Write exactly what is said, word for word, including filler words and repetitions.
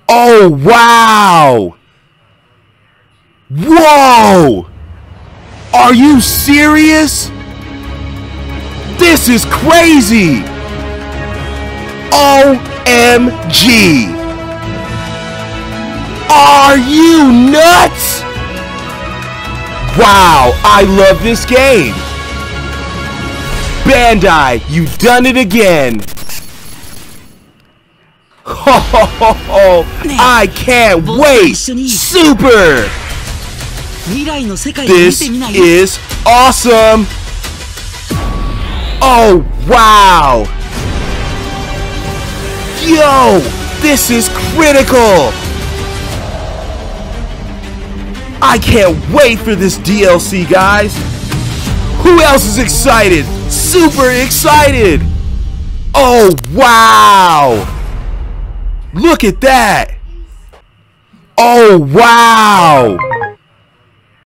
Oh, wow! Whoa! Are you serious? This is crazy! O M G! Are you nuts? Wow, I love this game! Bandai, you've done it again! Ho ho ho ho! I can't wait! Super! This is awesome! Oh, wow! Yo! This is critical! I can't wait for this D L C, guys! Who else is excited? Super excited! Oh, wow! Look at that! Oh, wow!